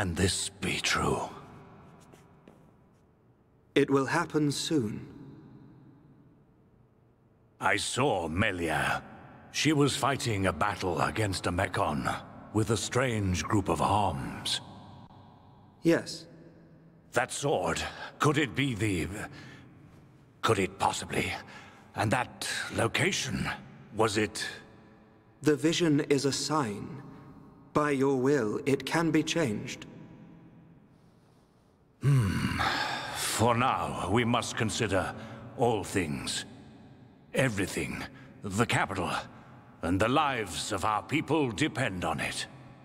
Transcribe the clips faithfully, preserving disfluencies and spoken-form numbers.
Can this be true? It will happen soon. I saw Melia. She was fighting a battle against a Mechon with a strange group of arms. Yes. That sword, could it be the... Could it possibly... And that location, was it... The vision is a sign. By your will, it can be changed. Hmm. For now, we must consider all things. Everything. The capital. And the lives of our people depend on it.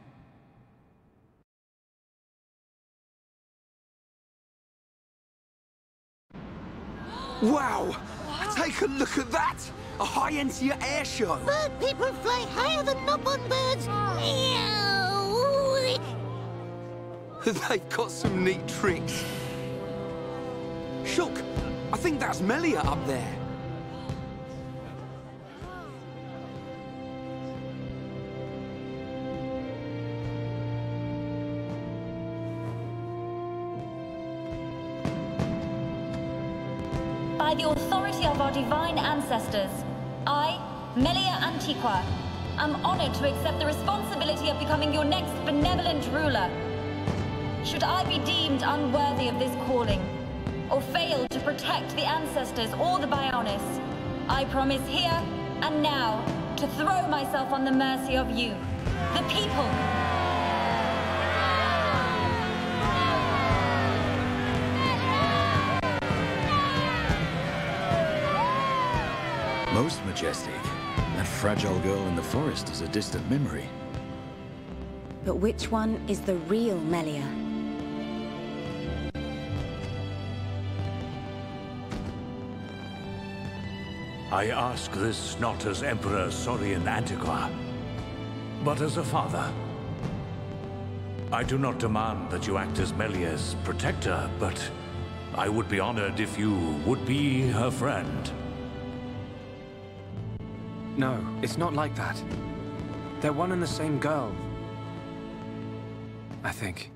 Wow! Take a look at that! A high-end air show! Bird people fly higher than mop-on birds! Ew. They've got some neat tricks. Shook! I think that's Melia up there. By the authority of our divine ancestors, I, Melia Antiqua, am honored to accept the responsibility of becoming your next benevolent ruler. Should I be deemed unworthy of this calling, or fail to protect the ancestors or the Bionis, I promise here and now to throw myself on the mercy of you, the people. Most majestic. That fragile girl in the forest is a distant memory. But which one is the real Melia? I ask this not as Emperor Saurian Antiqua, but as a father. I do not demand that you act as Melia's protector, but I would be honored if you would be her friend. No, it's not like that. They're one and the same girl. I think.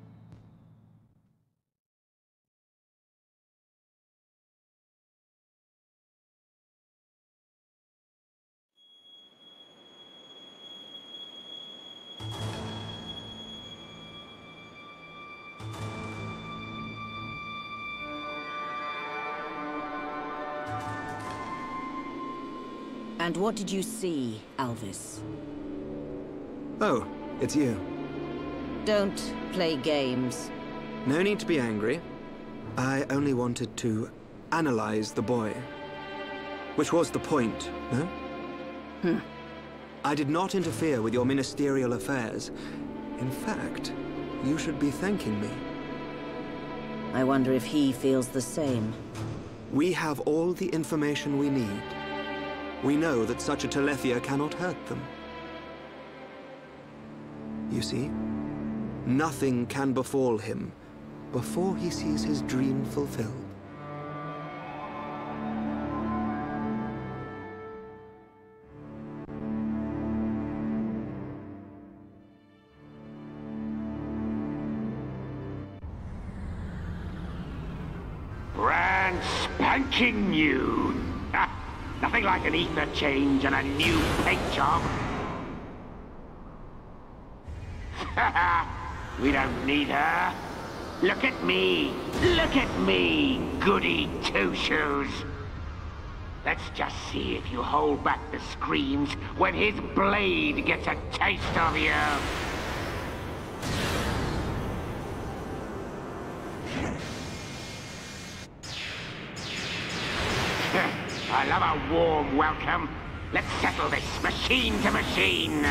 And what did you see, Alvis? Oh, it's you. Don't play games. No need to be angry. I only wanted to analyze the boy. Which was the point, no? Hmm. I did not interfere with your ministerial affairs. In fact, you should be thanking me. I wonder if he feels the same. We have all the information we need. We know that such a Telethia cannot hurt them. You see, nothing can befall him before he sees his dream fulfilled. Brand spanking new. Ah, nothing like an ether change and a new paint job. We don't need her. Look at me. Look at me, goody two-shoes. Let's just see if you hold back the screams when his blade gets a taste of you. I love a warm welcome. Let's settle this machine to machine.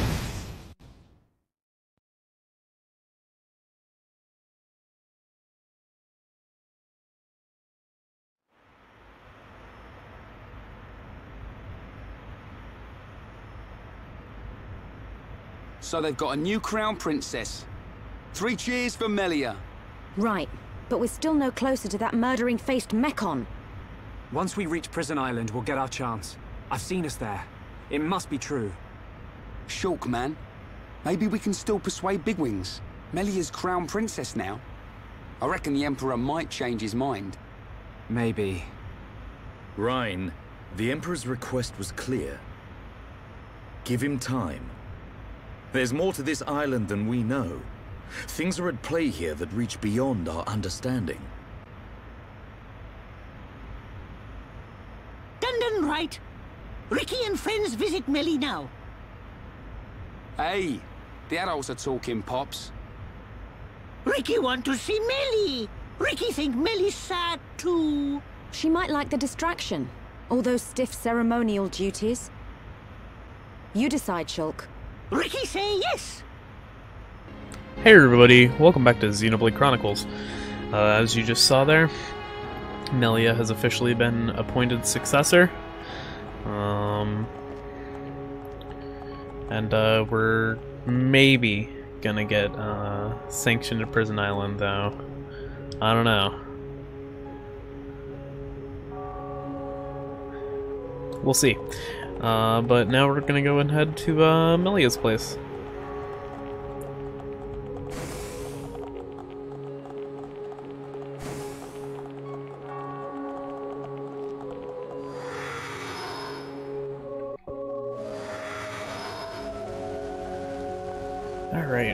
So they've got a new crown princess. Three cheers for Melia. Right, but we're still no closer to that murdering-faced Mechon. Once we reach Prison Island, we'll get our chance. I've seen us there. It must be true. Shulk, man. Maybe we can still persuade Bigwings. Melia's crown princess now. I reckon the Emperor might change his mind. Maybe. Rhine, the Emperor's request was clear. Give him time. There's more to this island than we know. Things are at play here that reach beyond our understanding. Done done right. Ricky and friends visit Melly now. Hey, the adults are talking, Pops. Ricky want to see Melly. Ricky think Melly's sad too. She might like the distraction. All those stiff ceremonial duties. You decide, Shulk. Ricky say yes. Hey everybody, welcome back to Xenoblade Chronicles. Uh, as you just saw there, Melia has officially been appointed successor. Um, and uh, we're maybe gonna get uh, sanctioned at Prison Island, though. I don't know. We'll see. Uh, but now we're gonna go and head to uh, Melia's place. All right.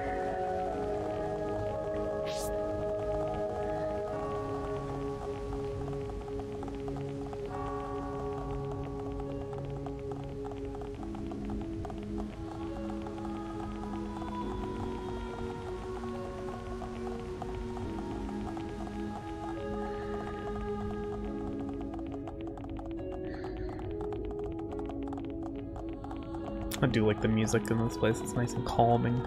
I do like the music in this place, it's nice and calming.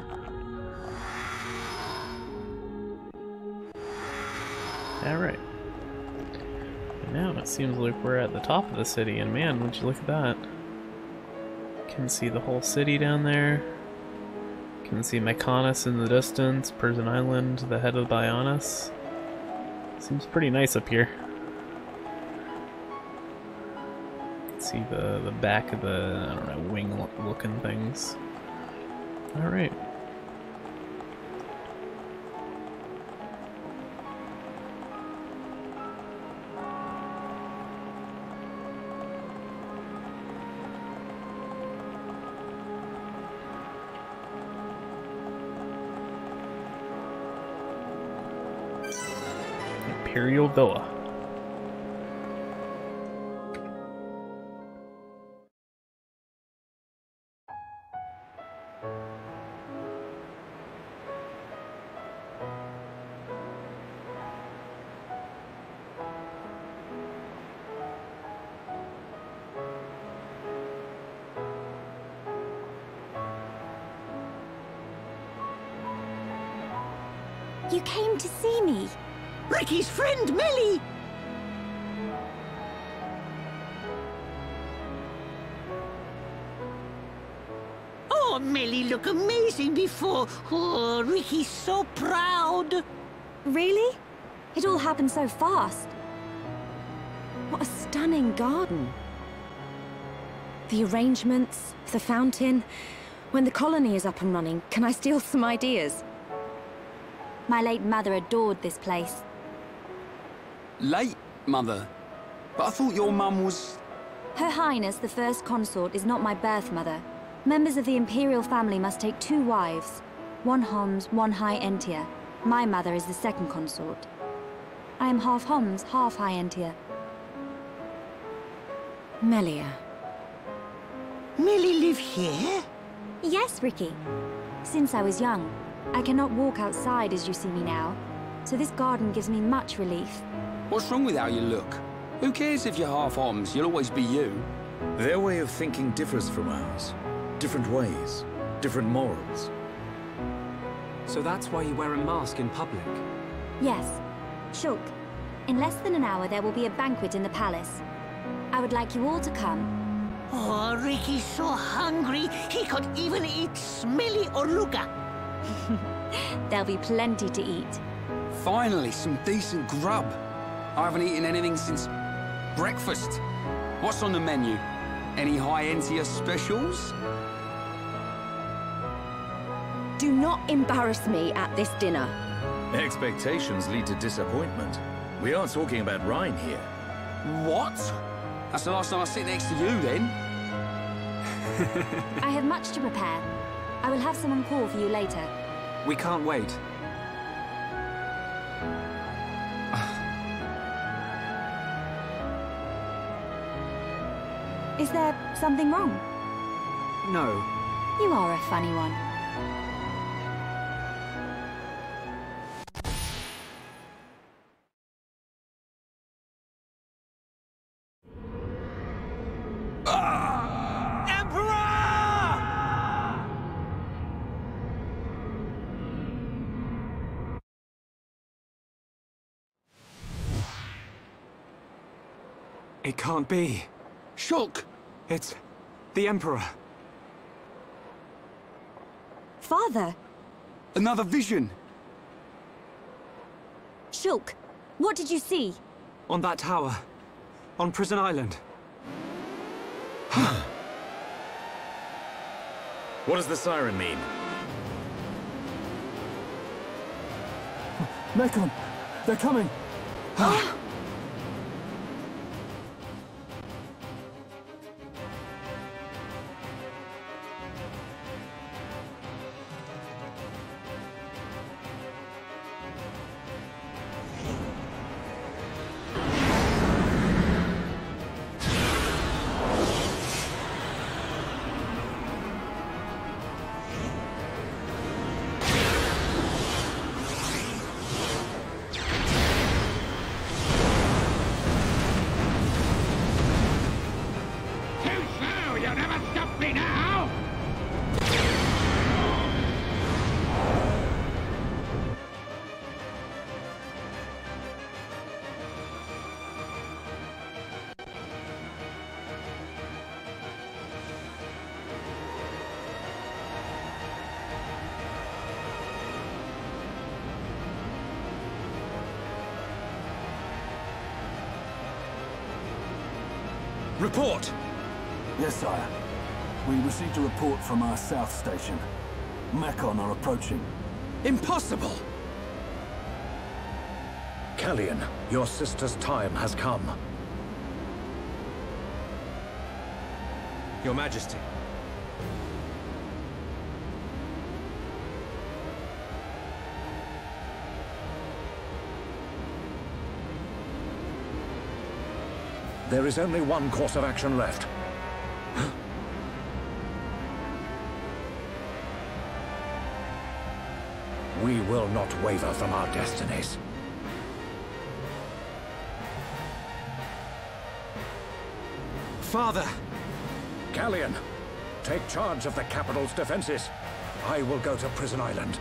Alright. Now it seems like we're at the top of the city, and man, would you look at that. Can see the whole city down there. Can see Mykonos in the distance, Prison Island, the head of Bionis. Seems pretty nice up here. See the, the back of the, I don't know, wing looking things. Alright. Imperial Villa. You came to see me. Ricky's friend, Melly. Oh, Melly look amazing before. Oh, Ricky's so proud. Really? It all happened so fast. What a stunning garden. The arrangements, the fountain. When the colony is up and running, can I steal some ideas? My late mother adored this place. Late, Mother? But I thought your mum was... Her Highness, the First Consort, is not my birth mother. Members of the Imperial family must take two wives. One Homs, one High Entia. My mother is the second consort. I am half Homs, half High Entia. Melia. Melly live here? Yes, Ricky. Since I was young. I cannot walk outside as you see me now, so this garden gives me much relief. What's wrong with how you look? Who cares if you're half Homs? You'll always be you. Their way of thinking differs from ours. Different ways, different morals. So that's why you wear a mask in public? Yes. Shulk, in less than an hour there will be a banquet in the palace. I would like you all to come. Oh, Ricky's so hungry, he could even eat smelly oruga. There'll be plenty to eat. Finally, some decent grub. I haven't eaten anything since breakfast. What's on the menu? Any High Entia specials? Do not embarrass me at this dinner. Expectations lead to disappointment. We are talking about Rhine here. What? That's the last time I sit next to you, then. I have much to prepare. I will have someone call for you later. We can't wait. Is there something wrong? No. You are a funny one. It can't be. Shulk! It's the Emperor. Father! Another vision! Shulk, what did you see? On that tower. On Prison Island. What does the siren mean? Mekon! They're coming! Report! Yes, sire. We received a report from our south station. Mekon are approaching. Impossible! Kellion, your sister's time has come. Your Majesty. There is only one course of action left. We will not waver from our destinies. Father! Kellion, take charge of the capital's defenses. I will go to Prison Island.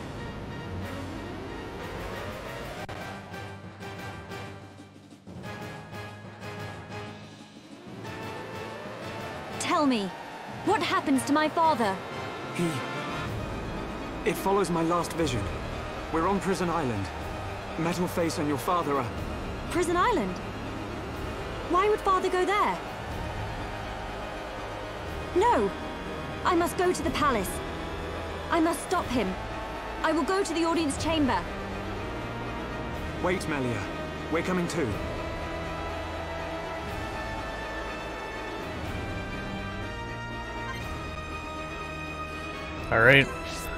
Tell me, what happens to my father? He... It follows my last vision. We're on Prison Island. Metal Face and your father are... Prison Island? Why would father go there? No! I must go to the palace. I must stop him. I will go to the audience chamber. Wait, Melia. We're coming too. All right.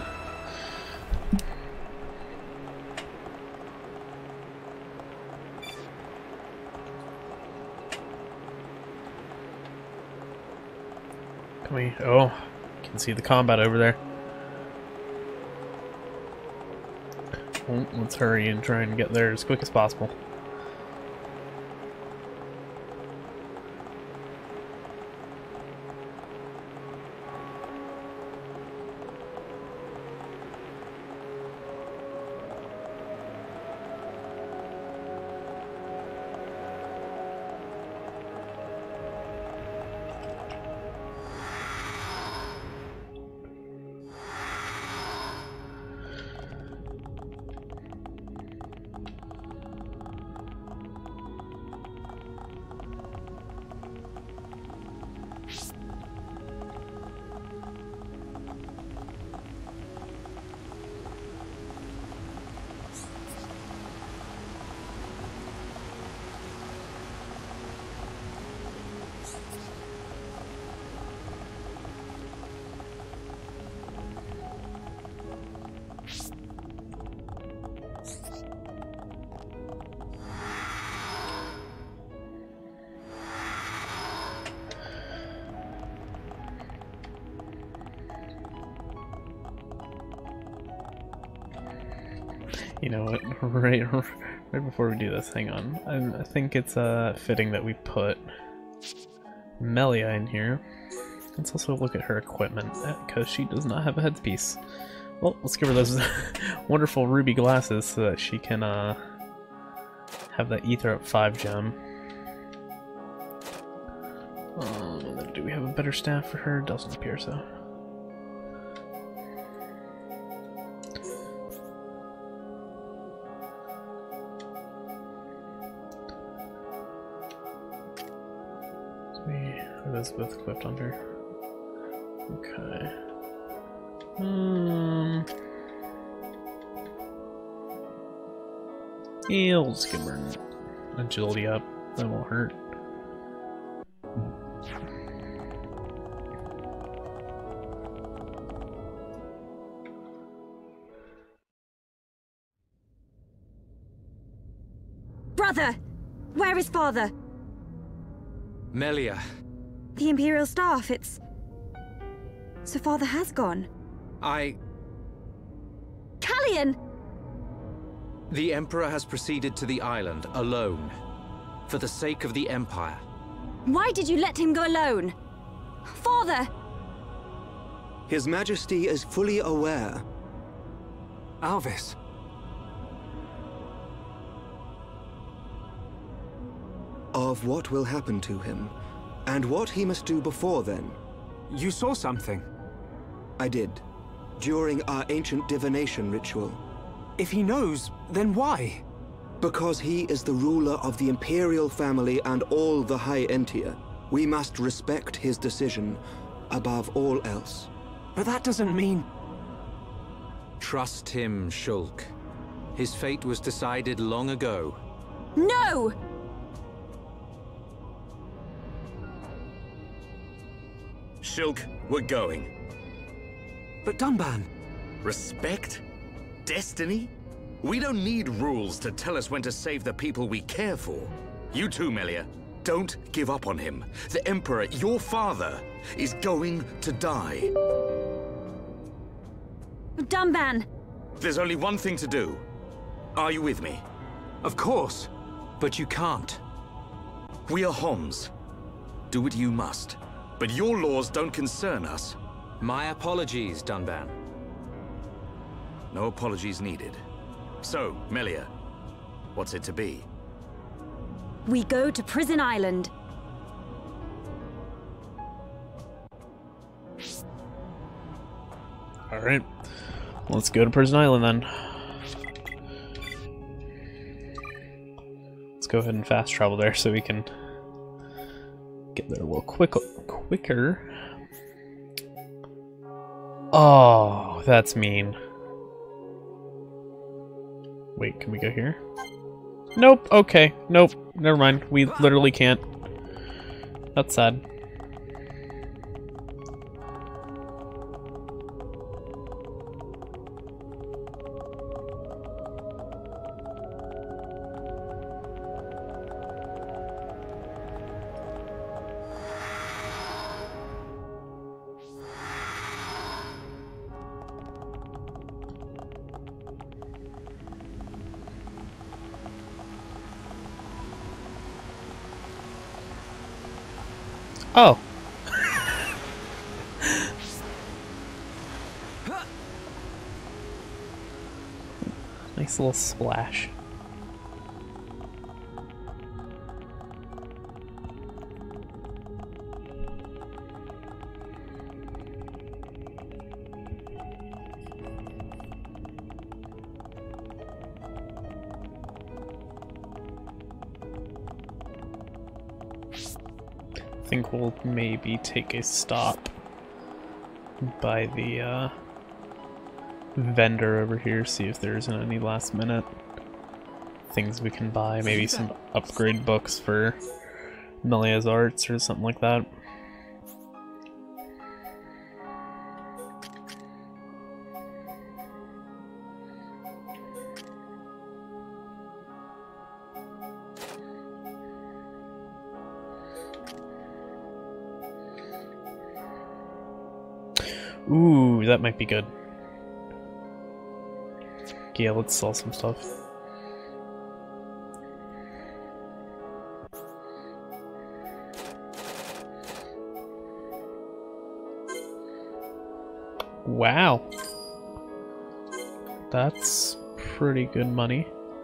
Can we? Oh, can see the combat over there. Well, let's hurry and try and get there as quick as possible. You know what? Right, right before we do this, hang on. I, I think it's uh, fitting that we put Melia in here. Let's also look at her equipment, because she does not have a headpiece. Well, let's give her those wonderful ruby glasses so that she can uh, have that Ether up five gem. Um, do we have a better staff for her? Doesn't appear so. Are those both equipped on her? Okay. Um. Yeah, we'll just give her an agility up. That won't hurt. Brother! Where is father? Melia. The Imperial staff, it's... So father has gone. I... Callian! The Emperor has proceeded to the island, alone. For the sake of the Empire. Why did you let him go alone? Father! His Majesty is fully aware. Alvis. Of what will happen to him, and what he must do before then. You saw something? I did, during our ancient divination ritual. If he knows, then why? Because he is the ruler of the Imperial family and all the High Entia. We must respect his decision above all else. But that doesn't mean... Trust him, Shulk. His fate was decided long ago. No! Shulk, we're going. But Dunban... Respect? Destiny? We don't need rules to tell us when to save the people we care for. You too, Melia. Don't give up on him. The Emperor, your father, is going to die. Dunban! There's only one thing to do. Are you with me? Of course. But you can't. We are Homs. Do what you must. But your laws don't concern us. My apologies, Dunban. No apologies needed. So, Melia, what's it to be? We go to Prison Island. Alright. Let's go to Prison Island then. Let's go ahead and fast travel there so we can get there a little quick quicker. Oh, that's mean. Wait, can we go here? Nope, okay. Nope, never mind. We literally can't. That's sad. Oh. Nice little splash. I think we'll maybe take a stop by the uh, vendor over here, see if there isn't any last minute things we can buy, maybe some upgrade books for Melia's arts or something like that. Ooh, that might be good. yeah, let's sell some stuff. Wow. That's pretty good money.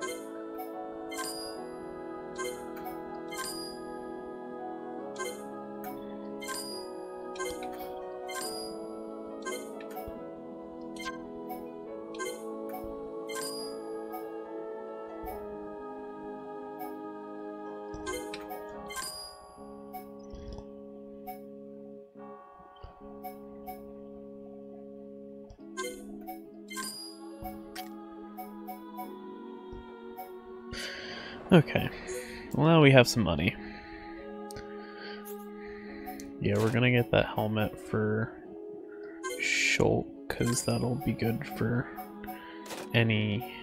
Okay, well now we have some money. Yeah, we're gonna get that helmet for Shulk, because that'll be good for any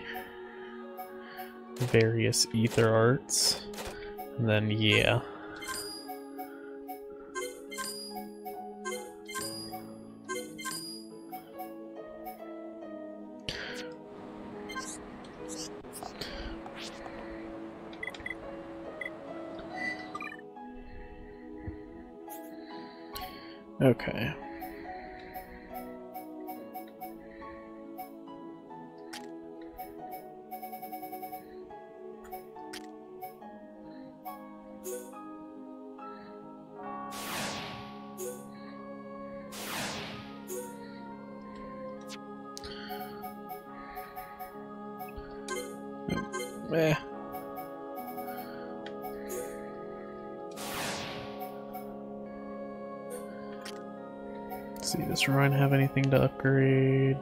various ether arts. And then, yeah. Okay. Eh. See, does Ryan have anything to upgrade?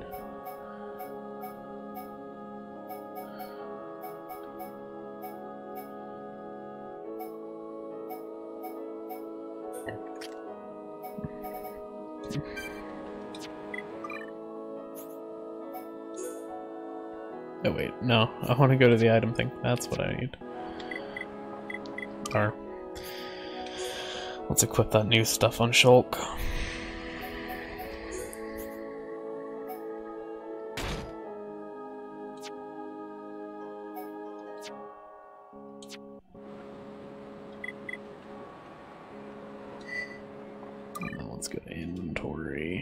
Oh wait, no, I want to go to the item thing. That's what I need. Or, let's equip that new stuff on Shulk. Let's go to inventory.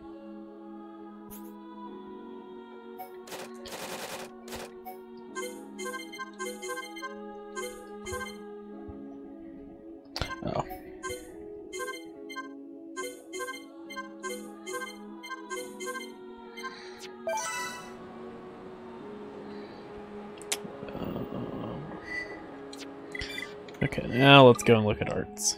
Oh. Um, okay, now let's go and look at arts.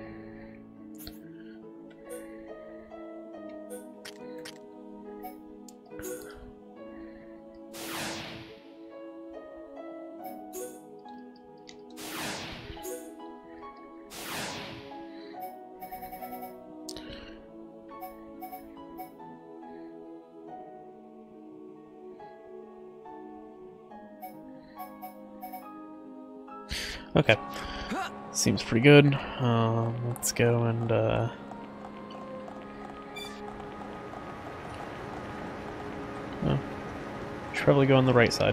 Okay, seems pretty good. Um, let's go and uh, oh, should probably go on the right side.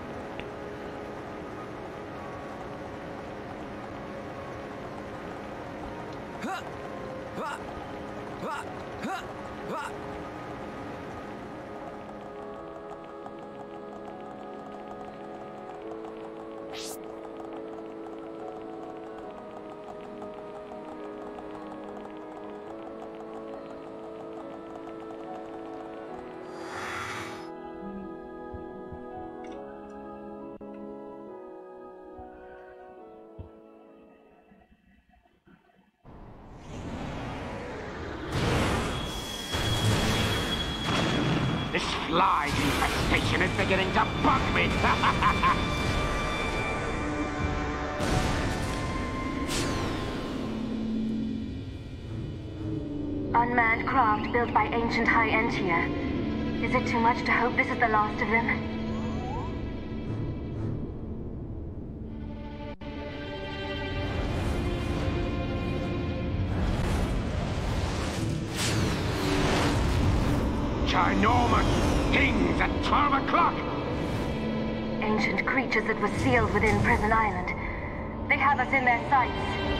This fly infestation is beginning to bug me! Unmanned craft built by ancient High Entia. Is it too much to hope this is the last of them? Ginormous things at twelve o'clock! ancient creatures that were sealed within Prison Island. They have us in their sights.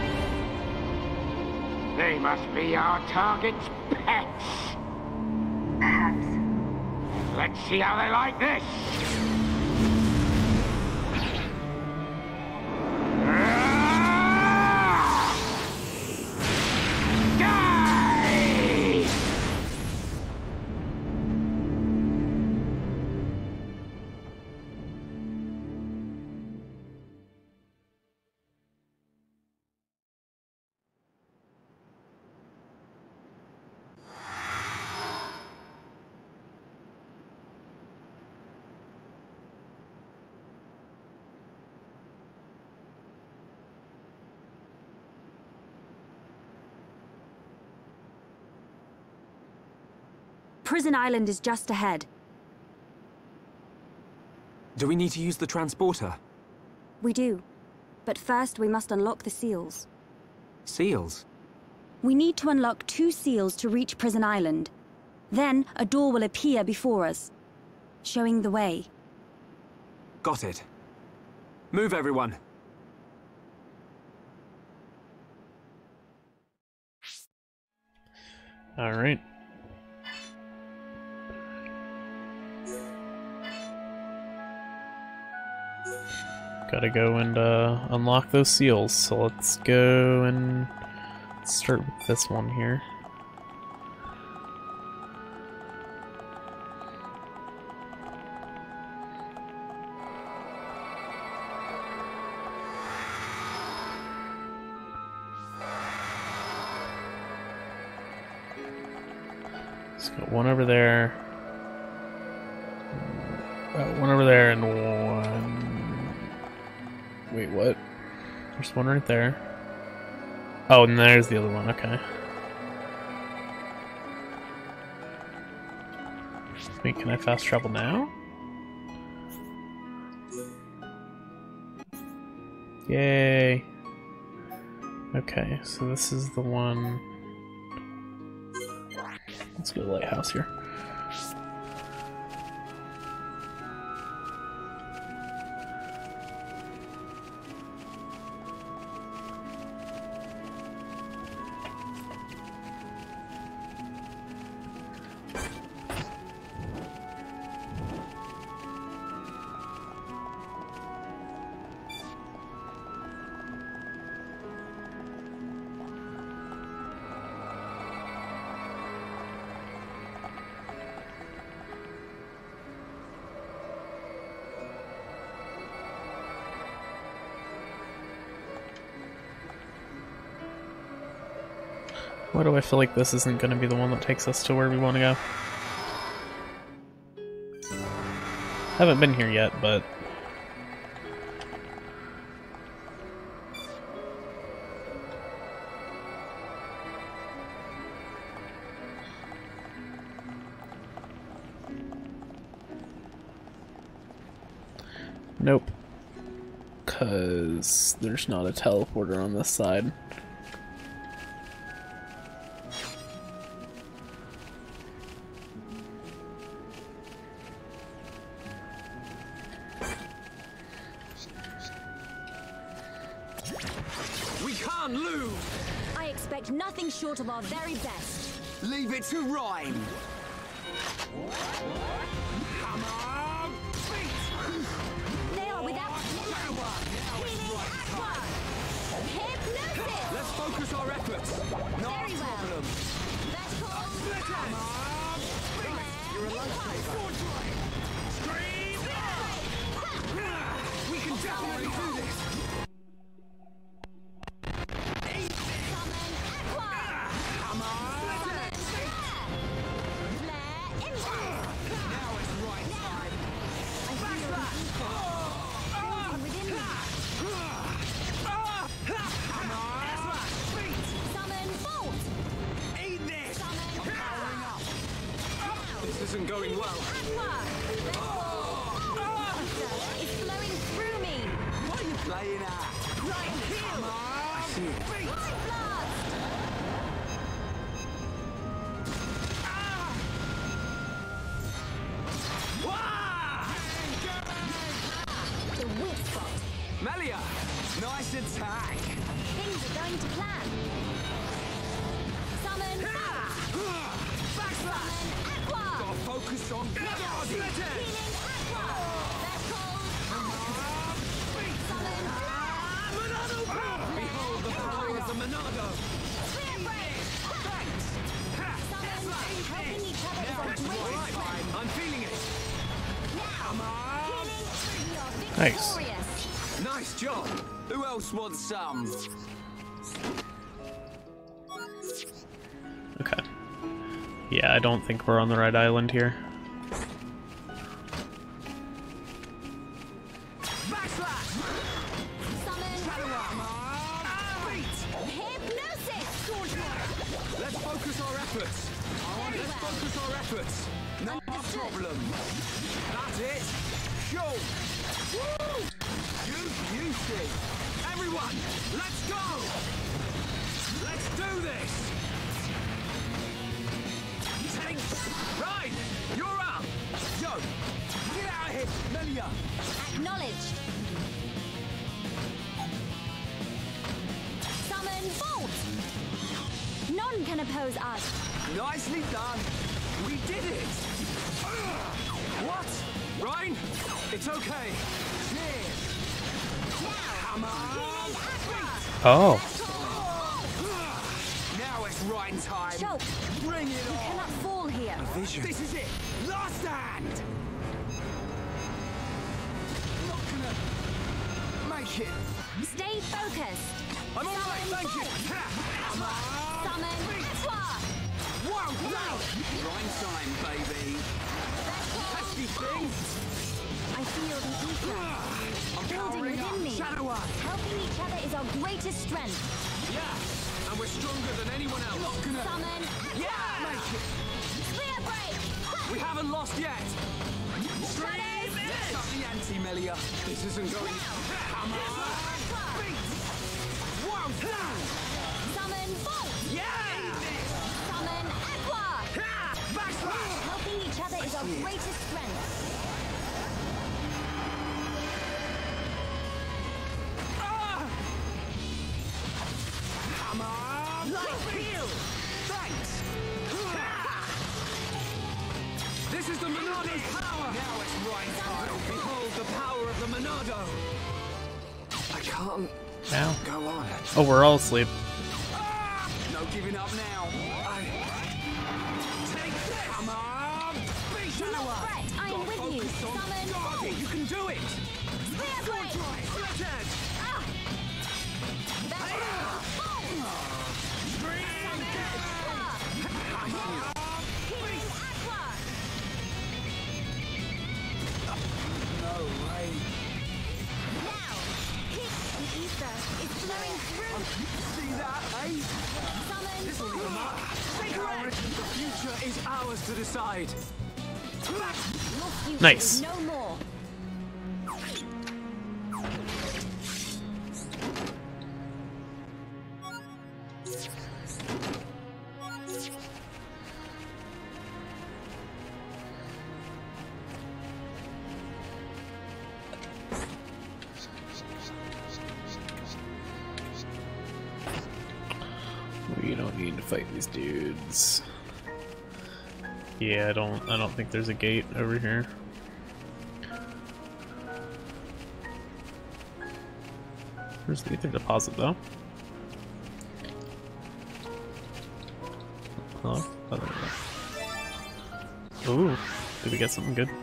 They must be our target's pets. Perhaps. Let's see how they like this. Prison Island is just ahead. Do we need to use the transporter? We do. But first we must unlock the seals. Seals? We need to unlock two seals to reach Prison Island. Then a door will appear before us, showing the way. Got it. Move, everyone. All right. Gotta go and uh, unlock those seals. So let's go and start with this one here. Let's got one over there. Uh, one over there and one. Wait, what? There's one right there. Oh, and there's the other one, okay. Wait, can I fast travel now? Yay! Okay, so this is the one... Let's go to the lighthouse here. Why do I feel like this isn't going to be the one that takes us to where we want to go? Haven't been here yet, but... Nope. 'Cause there's not a teleporter on this side. Nothing short of our very best. Leave it to Ryan. Come on, they are without power. Healing aqua. Hypnosis. Let's focus our efforts. Not very a problem. Well. Vertical. Come on, you're a lifesaver. Scream. We can definitely do this. Isn't going well. It's flowing through me. What are you playing at? Right here. I see it. Let's attack! Things are going to plan. Summon Backslash! Summon Aqua! Gotta focus on Healing Aqua! Behold the power of the Monado! Helping each other is our greatest strength. I'm feeling it! Come on! Nice. Nice job! Who else wants some? Okay. Yeah, I don't think we're on the right island here. Let's focus our efforts. Let's focus our efforts. No problem. That's it. Go. Woo! You beauty. Everyone, let's go. Let's do this. Take. Right. You're up. Yo. Get out of here, Melia. Acknowledged. Summon Bolt! None can oppose us. Nicely done. We did it. What? Ryan? It's okay. Cheers. Come on. Oh. Now it's Ryan time. Choke. Bring it You on. cannot fall here. A vision. This is it. Last stand. Not gonna make it. Stay focused. I'm all right, thank you. Come on. Summon Aqua! Whoa, whoa. Ryan time, baby. Pesky thing. I feel the ether. I'm Building powering within up. me. Shadow Eye. Helping each other is our greatest strength. Yeah, and we're stronger than anyone else. Not gonna... Summon Yeah! Make it. Spear break! We haven't lost yet. Shadows Yes, up the ante, Melia. This isn't going... Come on. Whoa, down. Summon Bolt! Yeah! Summon Aqua! Backslash. Helping each other is our greatest strength. Ah! Come on. Light heal. Thanks. This is the Monado's power. Now it's right time. Behold the power of the Monado. I can't Now. go on. Oh, we're all asleep. Ah! No giving up now. I... Take this. Come on. Be Do not fret, I am with you. Summon Bolt! You can do it. Spear break! Split edge. Ah! That's Bolt! Summon Aqua! Healing Aqua! No way. Now, kick the ether is flowing through. See that, eh? Summon This'll leave a Bolt! mark. The future is ours to decide. Your future Nice. is no more. We don't need to fight these dudes. Yeah, I don't I don't think there's a gate over here. Where's the ether deposit though? Hello? Oh, there we go. Ooh, did we get something good?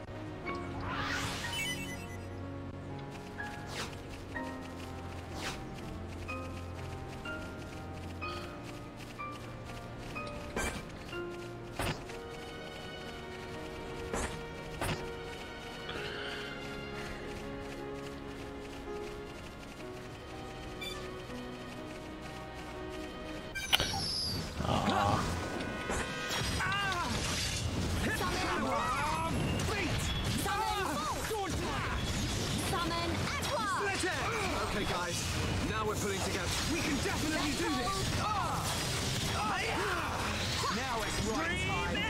Okay, guys. Now we're pulling together. We can definitely do this. Ah! Ah, yeah! Now it's right time.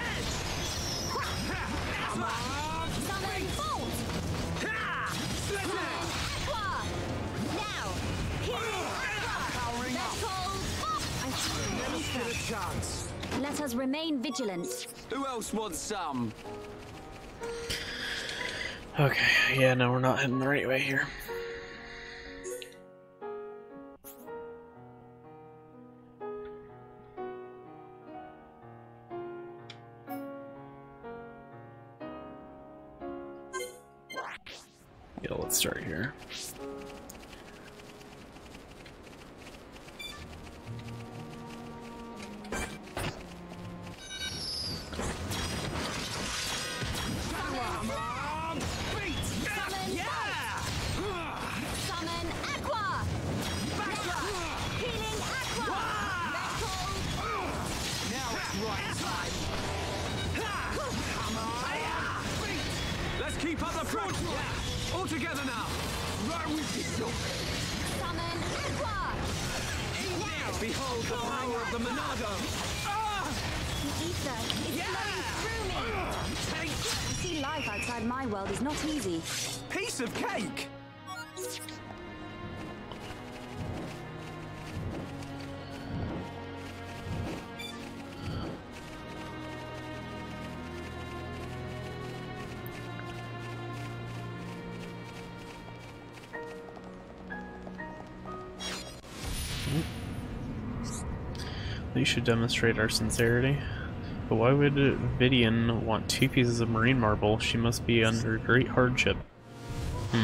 Come on. Summon Bolt! Ha! Split Summon it. Aqua! Now, chance. Let us remain vigilant. Who else wants some? Okay, yeah, no, we're not heading the right way here. Yeah, let's start here. Keep up the front! Yeah. All together now! Right with you! Summon Aqua! Now behold the power of the Monado! Ah! The ether is Yeah. flowing through me! Take To see life outside my world is not easy. piece of cake! We should demonstrate our sincerity. But why would Vidian want two pieces of marine marble? She must be under great hardship. Hmm.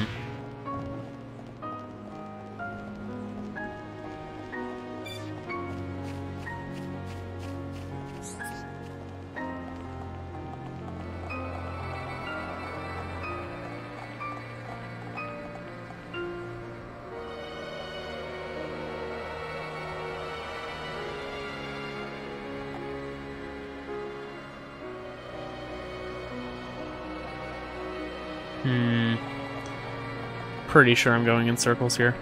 Hmm. Pretty sure I'm going in circles here.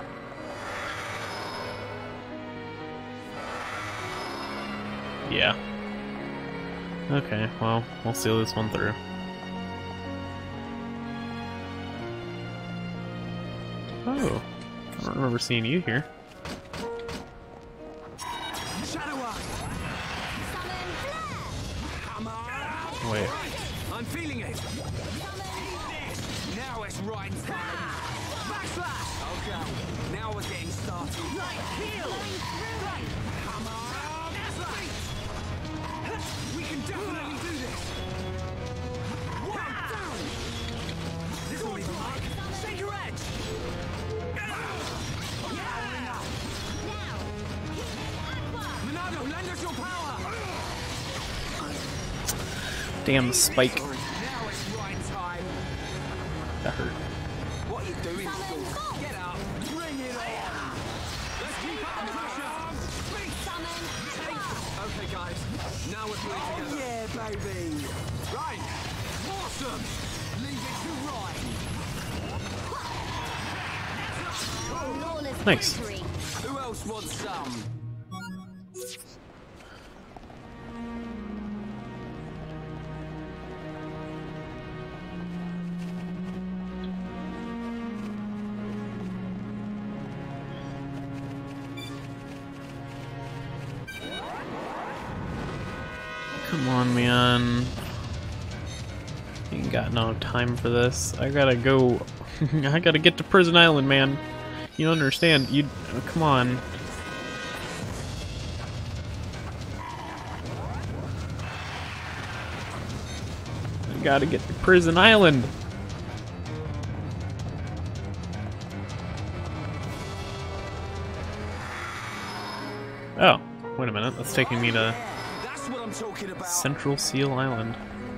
Yeah. Okay, well, we'll see this one through. Oh, I don't remember seeing you here. Wait. I'm feeling it! Now it's right time! Backslash! Okay, now we're getting started. Right, heal! Right, come on! We can definitely do this! One down! This will be like take your edge! Yeah! Monado, lend us your power! Damn spike. Now it's right time! That hurt. What are you doing, Skull? Get out! Bring it on! Let's keep up the pressure! Big summon! Okay, guys. Now we're playing together. Oh, yeah, baby! Right! Awesome! Leave it to Ryan! Nice. Who else wants some? Come on, man. Ain't got no time for this. I gotta go. I gotta get to Prison Island, man. You don't understand. You. Oh, come on. I gotta get to Prison Island. Oh, wait a minute. That's taking me to What I'm talking about. Central Seal Island.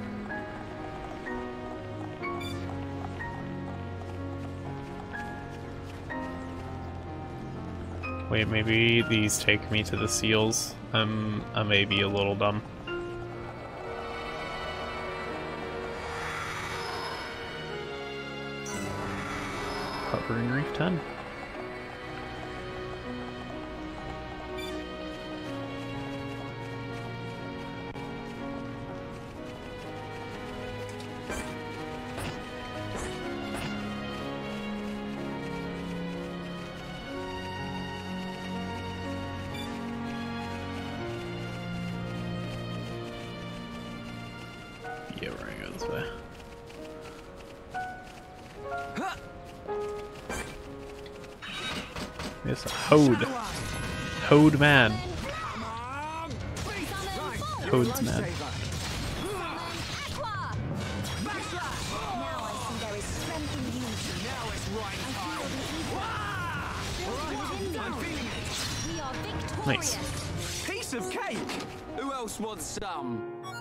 Wait, maybe these take me to the seals. I'm, I may be a little dumb. Hovering Reef ten. way. It's a Hode. Hode man. Hode's mad. Nice. Piece of cake! Who else wants some?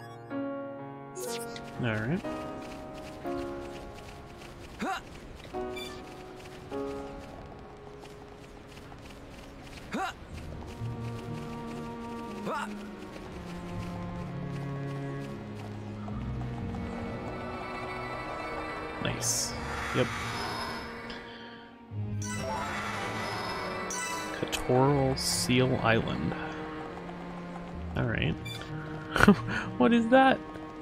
Alright. Huh. Huh. Huh. Nice. Yep. Littoral Seal Island. Alright. What is that?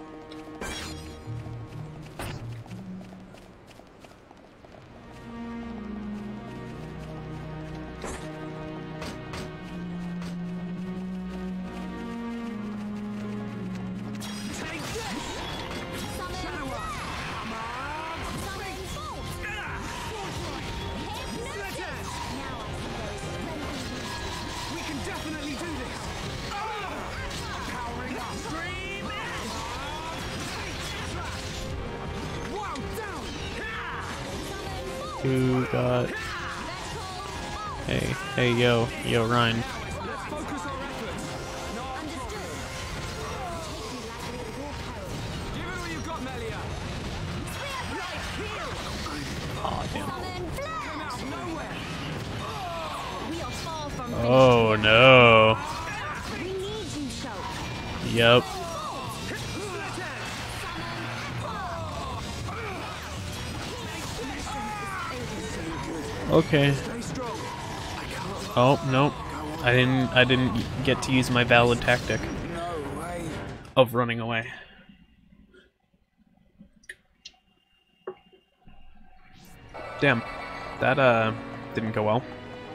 Who got... Hey, hey, yo, yo, Ryan. Aw, damn. Oh, no. Yep. Okay. Oh, no. I didn't I didn't get to use my valid tactic of running away. Damn. That uh didn't go well.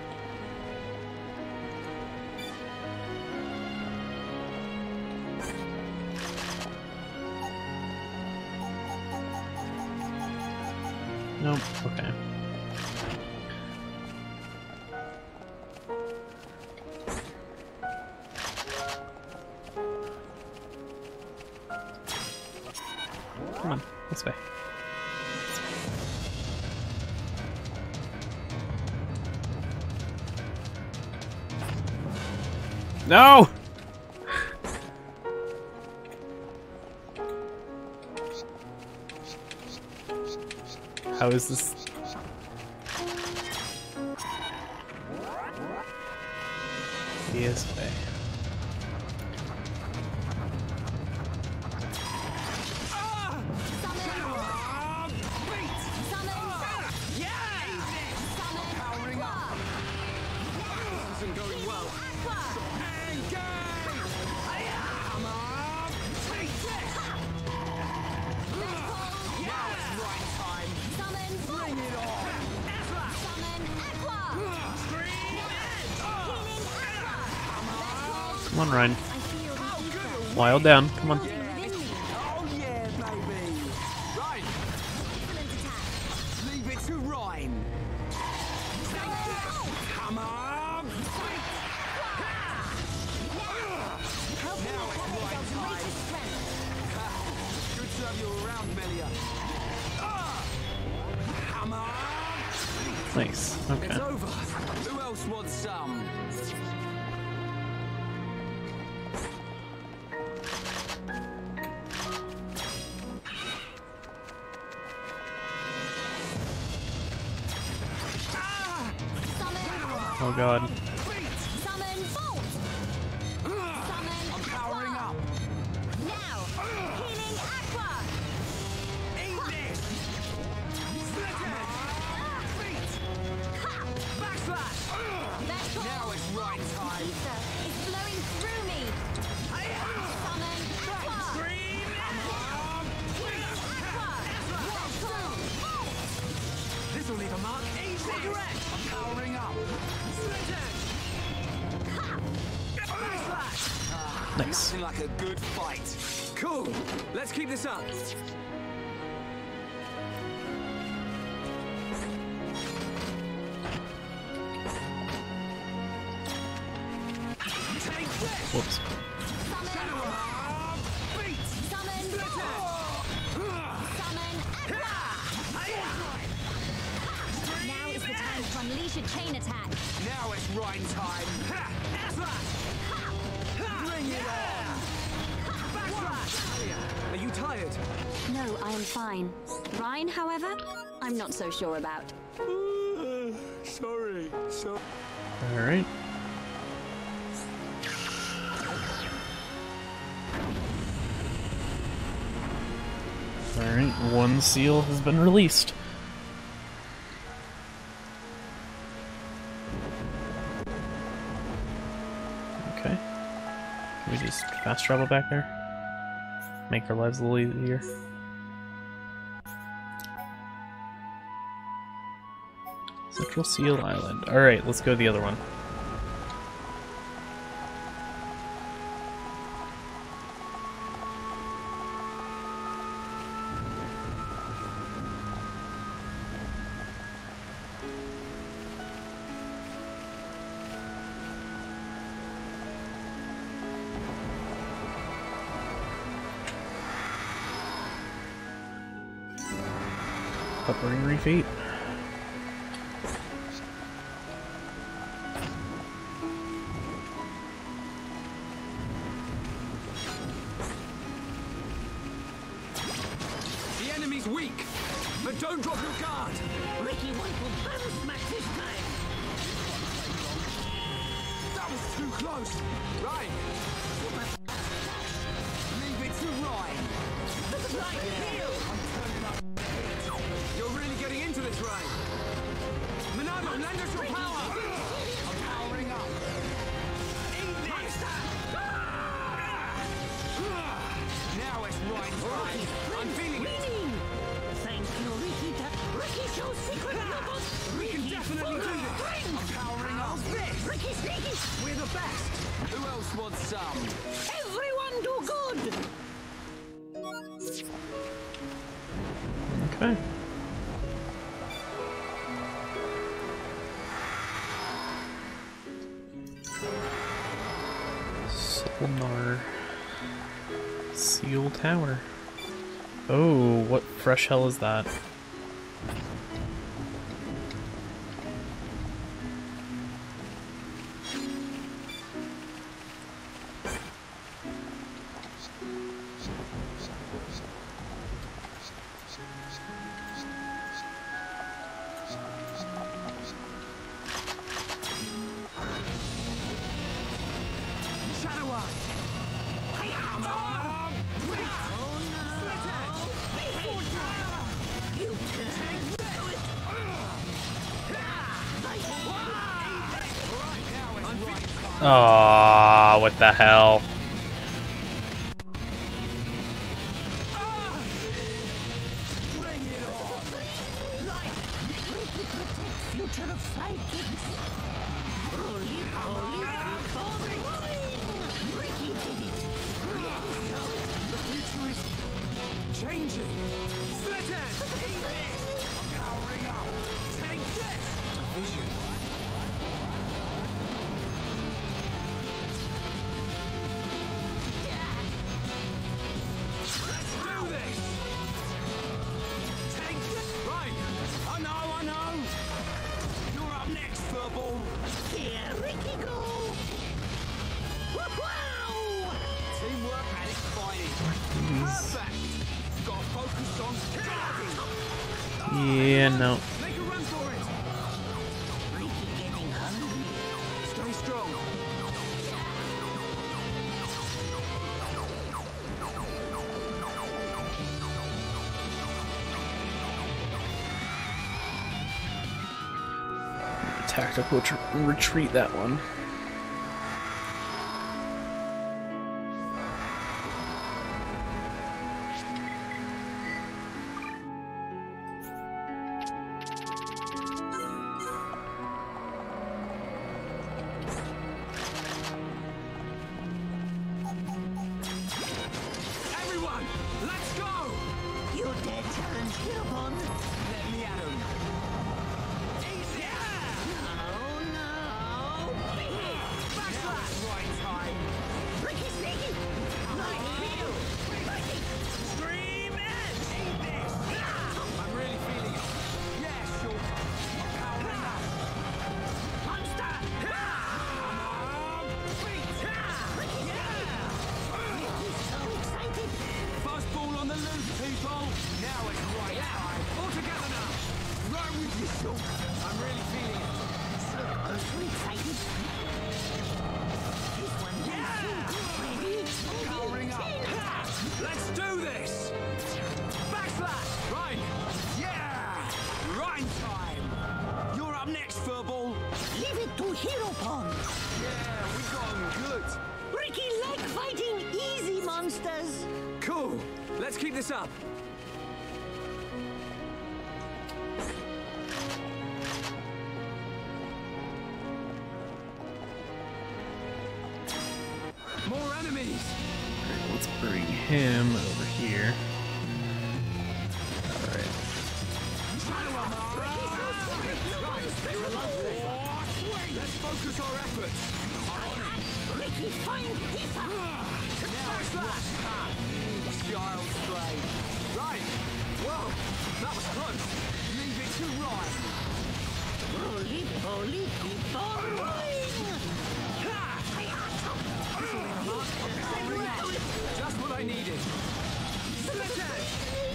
Nope. Okay. Come on, this way. No! How is this? This way. Come on, Ryan. Wild down. Come on. Oh yeah, baby. Right. Leave it to Ryan. Come on. Now it's right time. Good to have you around, Melia. Come on. Nice. Okay. It's over. Who else wants some? Oh god. Summon Bolt. Summon I'm powering up. Now, healing Aqua. Eat this. Backslash. Now it's right time. Ether is flowing through me. Summon Aqua. This will leave a mark. Easy. Correct. I'm powering up. Nice. Nothing like a good fight. Cool. Let's keep this up. Whoops. Now is the time to unleash a chain attack. Now it's Rhine time. Bring it on. Are you tired? No, I am fine. Rhine, however, I'm not so sure about. Sorry. So. All right. All right. One seal has been released. Okay. Can we just fast travel back there? Make our lives a little easier. Central Seal Island. Alright, let's go to the other one. Upbringing refeat. The enemy's weak, but don't drop your guard. Ricky White will button smash this time. That was too close. Right. Leave it to Ryan. Right here. You're really getting into this, Ryan. Monado, lend us your power. I'm powering up. Eat this. Now it's Ryan's time. I'm feeling it. Thank you, Ricky. Ricky shows secret levels. We can definitely do this. I'm powering up. This. Ricky sneaky. We're the best. Who else wants some? Everyone do good. Okay. Solnar Seal Tower. Oh, what fresh hell is that? Ah, what the hell? Yeah, no. Make a run for it. Stay strong. Tactical tr retreat, that one. upon. Yeah, we got 'em good. Ricky leg fighting, easy monsters. Cool. Let's keep this up. More enemies. Alright, let's bring him over here. Alright. Let's focus our efforts. Ricky, find Peter. Child's play. Right. Whoa, that was close. Leave it to right. Roly poly, keep on rolling. Just what I needed. Split edge.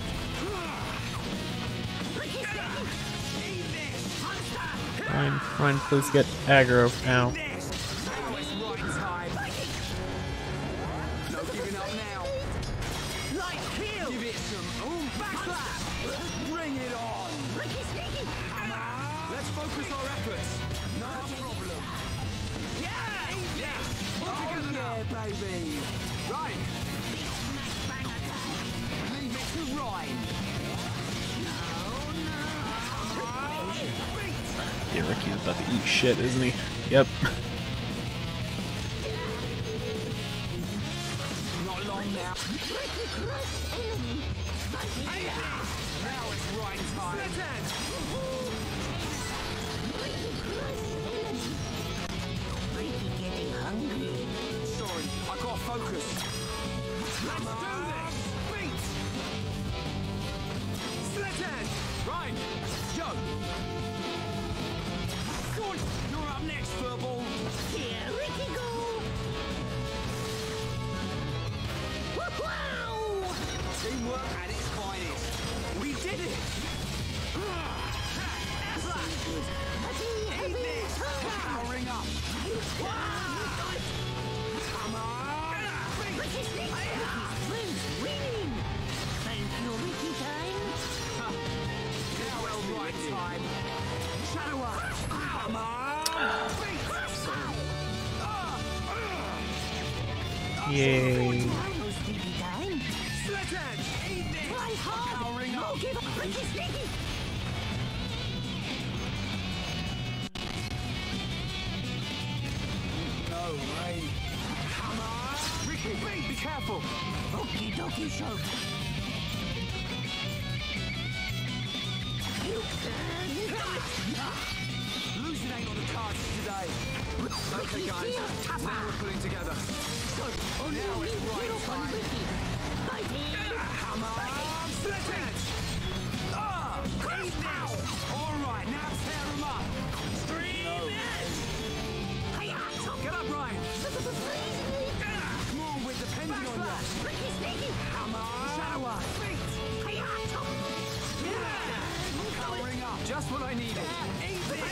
Ryan, Ryan, please get aggro. Ow. Now it's right time. No giving up now. Light kill. Give it some ooh, backslap. Bring it on. Ricky sneaky. Let's focus our efforts. No problem. Yeah, yeah. All together now, baby. Right. Leave it to Ryan. Yeah, Ricky's about to eat shit, isn't he? Yep. Not long now. Now it's right time. Ricky getting hungry. Sorry, I got focus. Let's do this. Beat. Split end. Ryan. Yo. Good. You're up next, Furball. Here Ricky go. Wow! Teamwork at its finest. We did it. Powering up. Come on. Ricky's friends winning. Thank you, Ricky time. Now well right time. Shadow up. Come on. Yay. Split edge. Try hard. Powering up. No give up. Ricky sneaky. No way. Come on. Ricky, be careful. Okie dokie show. You can. Losing ain't on the cards today. Okay, guys. Now we're pulling together. Oh, now it's right time. Come on. Split edge. Ah! Eat now. All right, now tear them up. Stream edge. Get up, Ryan. Come on, we're depending on you. Ricky sneaky. Come on. Shadow up. Yeah. Powering up. Just what I needed. Eat this.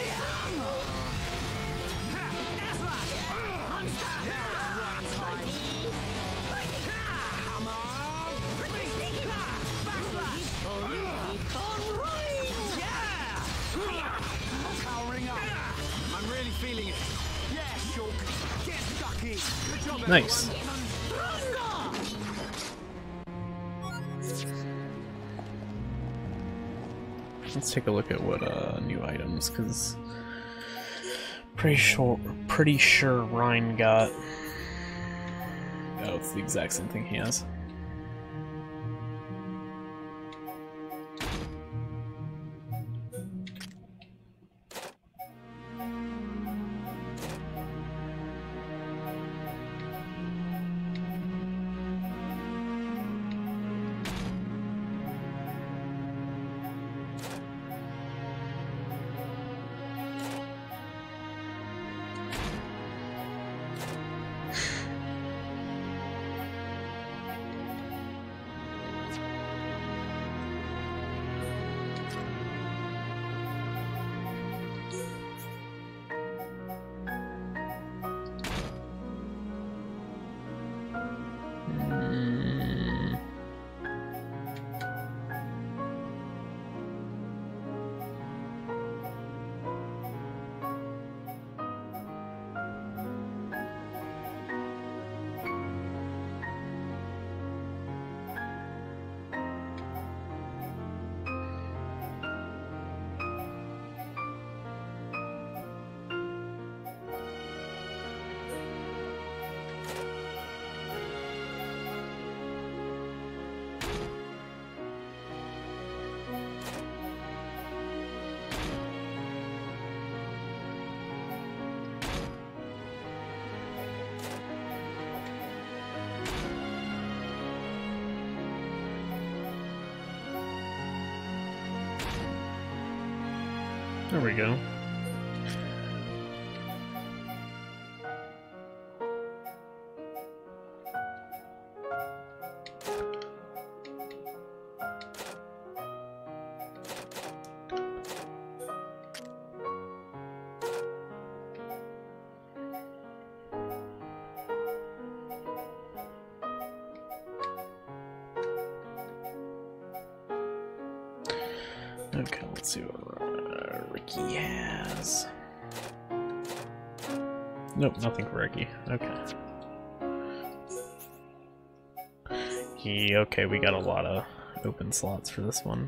I'm really feeling it. Yeah, Shulk. Get stuck in. Good job, Nice. Let's take a look at what uh, new items, because pretty sure, pretty sure Ryan got. Oh, it's the exact same thing he has. There we go. Okay, let's see what uh, Ricky has. Nope, nothing for Ricky. Okay. He, okay, we got a lot of open slots for this one.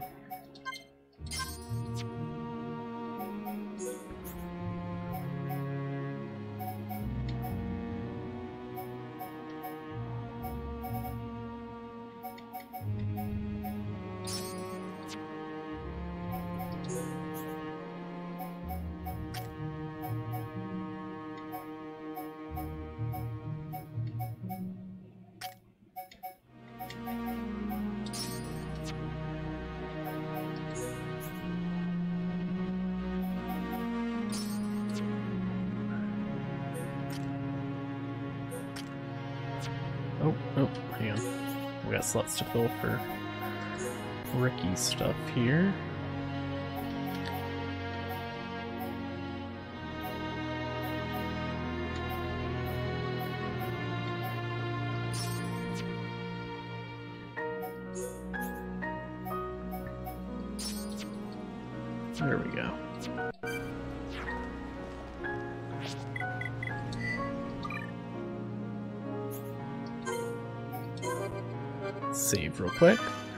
Oh, oh, hang on. We got slots to fill for Ricky's stuff here. There we go. Save real quick.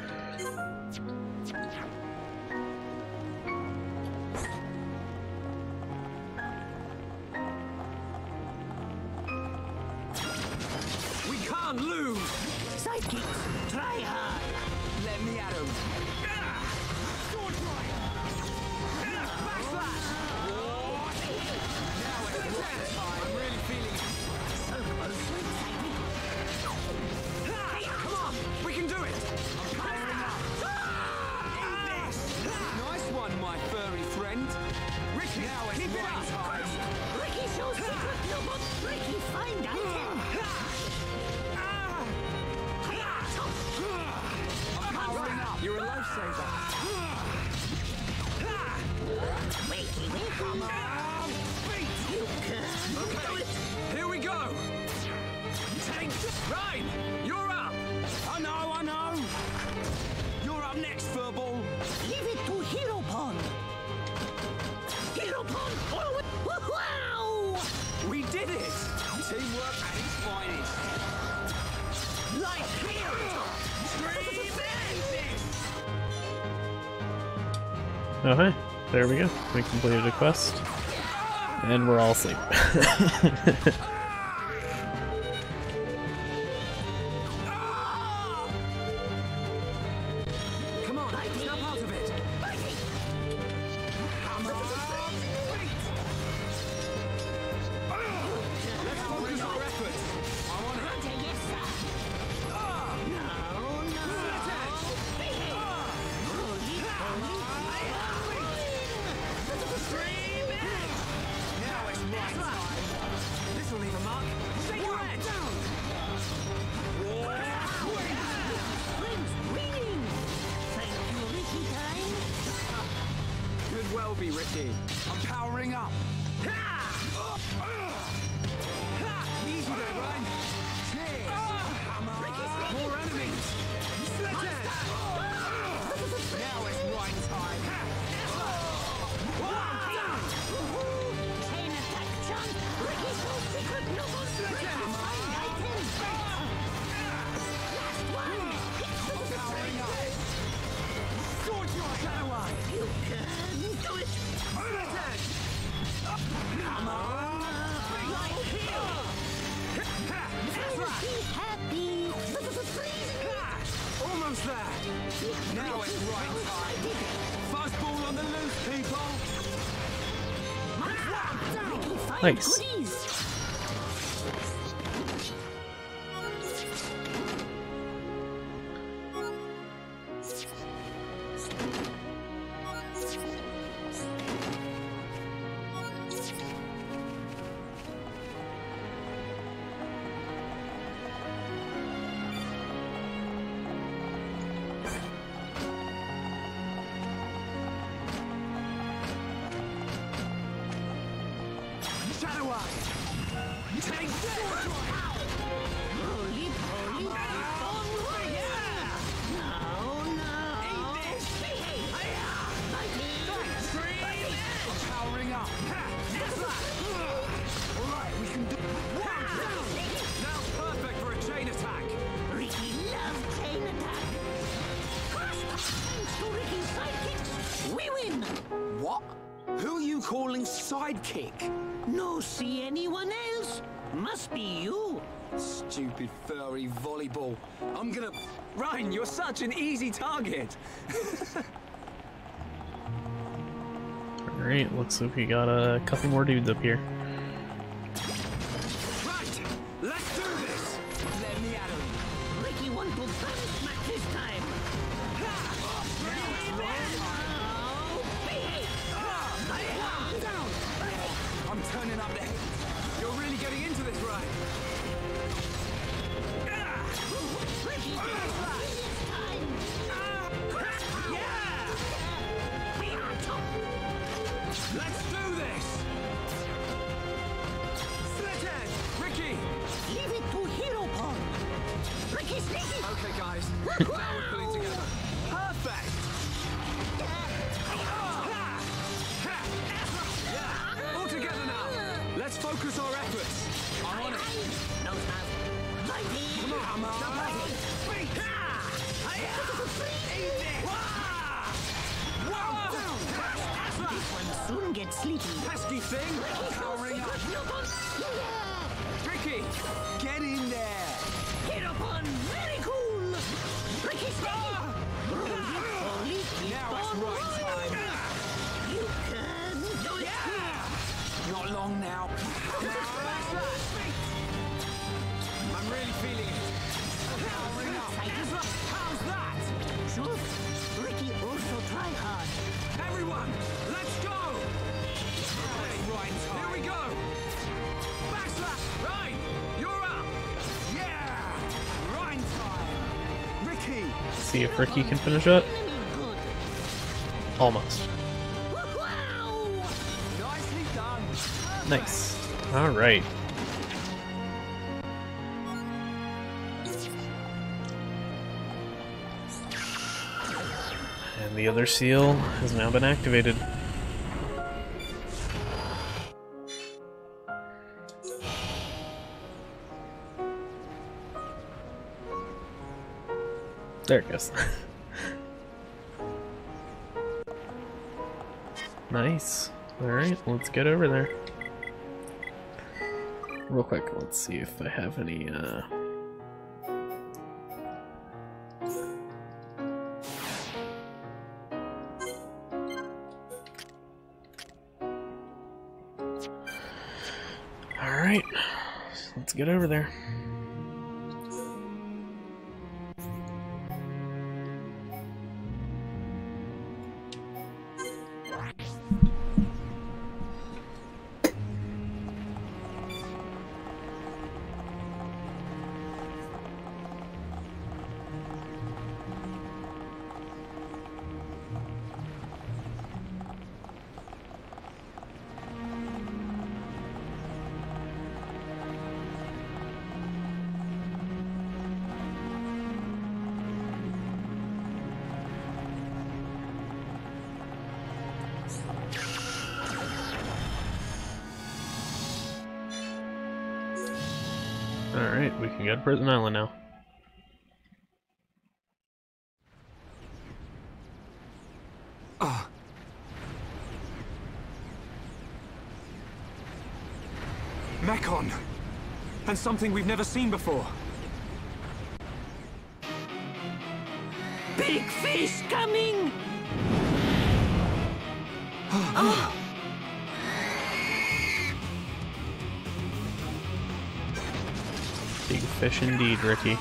We can't lose! Sidekicks, try hard! Let me at him! Sword fire! Backslash! Now it's your time! I'm really feeling it! So close, so excited! Come on! We can do it! I'm powering up! Nice one, my furry friend! Ricky, now it's Keep it right up. time! Ricky shows secret robot! Ricky find item! Powering up! You're a lifesaver! Wakey, wakey! Come on! Beat! You can Okay, do it! here we go! Take... Ryan, you're up! I know, I know! You're up next, Furball! Leave it to Hero Pond! Hero Pond! Oh, wow! We did it! Teamwork at its finest! Like here! Scream ending! Oh hey, there we go. We completed a quest. And we're all asleep. Come on, snap out of it! Come on! Let's focus our efforts! I want it! Roger, yes, sir! No, no! Scream it! Now it's right time! This'll leave a mark! Shake your head! Down! Friends winning! Thank you, Ricky time! Could well be, Ricky. I'm powering up. Ha! Ha! Easy there, Ryan. Cheers. Come on. More enemies. Sledgehead. Now it's right time. Chain attack chance! Ricky shows secret robot! Ricky find item! Last one! Powering up. Sword your shadow eye. You can do it! Sledgehead. Come on. Right here. That's right. Be happy! Ha! Almost there. Now it's right time. Fuzzball on the loose, people. Ricky find Nice. goodies! name-calling sidekick? No see anyone else? Must be you. Stupid furry volleyball. I'm gonna... Ryan, you're such an easy target. Alright, looks like we got a couple more dudes up here. Right, let's do this. Let me at him. Ricky want to bounce smack this time. I'm turning up the heat. You're really getting into this, right? Let's do this! Slithead! Ricky! Leave it to Hero Pond. Ricky sneaky. Okay, guys. Now we're pulling together. Perfect! Yeah, all together now. Let's focus our efforts. I'm on it. No time. Come on, come on. Soon get sleepy. Pesky thing! Powering up. Ricky, get in there! Hero Pond, very cool. Ricky sneaky. Now it's right time. You can do it. Not long now. I'm really feeling it. Powering up. How's that? Sure. Ricky also try hard. Everyone, let's go! Okay, right, here we go! Backslash! Ryan, you're up! Yeah! Ryan time! Ricky! See if Ricky can finish it. Almost. Nicely done! Nice. Alright. And the other seal has now been activated. There it goes. Nice. Alright, let's get over there. Real quick, let's see if I have any, uh... Alright, let's get over there. Alright, we can go to Prison Island now. Ah. Mekon! And something we've never seen before. Big fish coming! Oh. Big fish indeed, Ricky.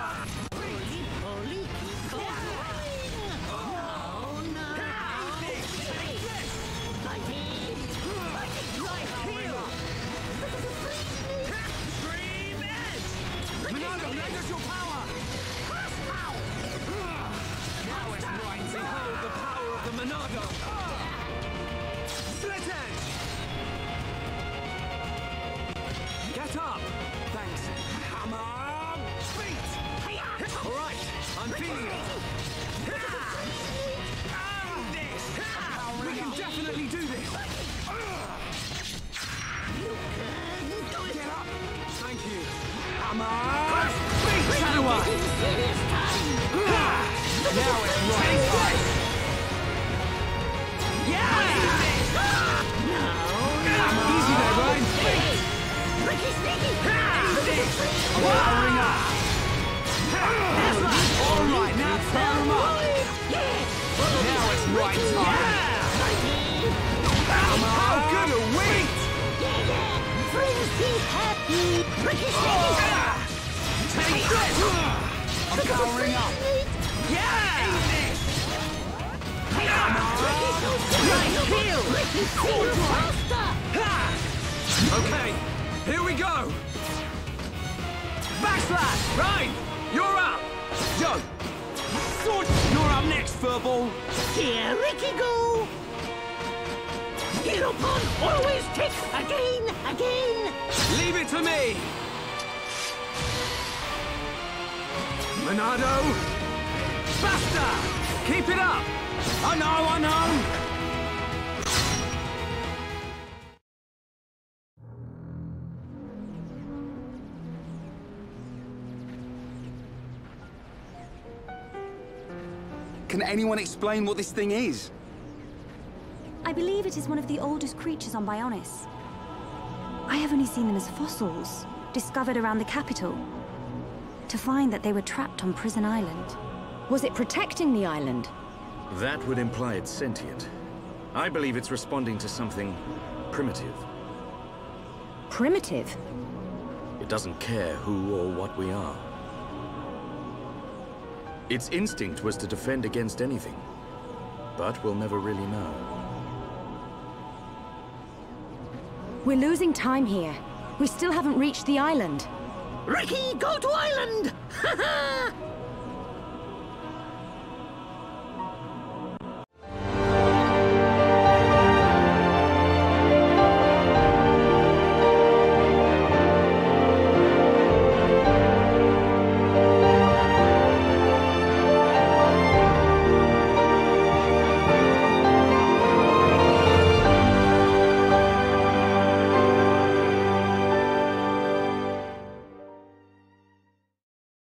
Get up! Thanks. Hammer! Feet! Alright, I'm feeling it. We can definitely do this! Get up! Thank you. Hammer! Feet! Shadow Eye! Now it's right time! Yeah! Easy there, Ryan. Ricky Sneaky! Easy! I'm powering up. That's right. All right, now tear him up. Now it's right time. How good a wait! Yeah, yeah! Friends be happy! Ricky Sneaky! Take this! I'm powering up. Yeah! Easy! Come on! Right heel! Ricky Sneaky faster! Okay, here we go! Backslash! Right! You're up! Yo! Sword! You're up next, furball! Here Ricky go! Hero Pond always takes again, again! Leave it to me! Monado! Faster! Keep it up! I know, I know! Can anyone explain what this thing is? I believe it is one of the oldest creatures on Bionis. I have only seen them as fossils, discovered around the capital. To find that they were trapped on Prison Island. Was it protecting the island? That would imply it's sentient. I believe it's responding to something primitive. Primitive? It doesn't care who or what we are. Its instinct was to defend against anything, but we'll never really know. We're losing time here. We still haven't reached the island. Ricky, go to island! Ha ha!